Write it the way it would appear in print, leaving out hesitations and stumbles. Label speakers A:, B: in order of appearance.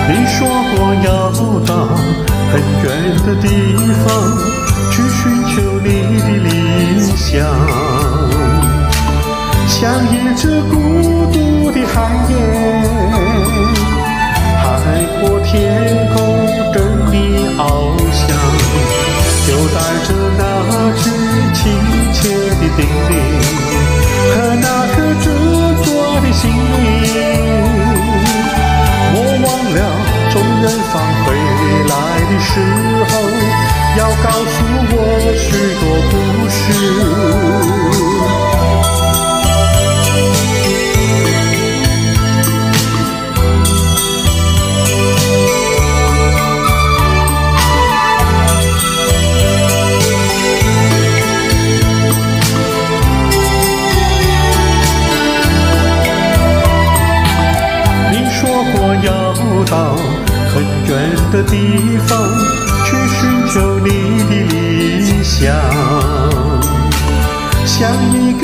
A: 你说过要到很远的地方去寻求你的理想，像一只孤独的海燕，海阔天空等你翱翔，就带着那句亲切的叮咛和那颗执着的心灵。莫忘了从远方回来的时候，要告诉我许多故事。要到很远的地方去寻求你的理想，像一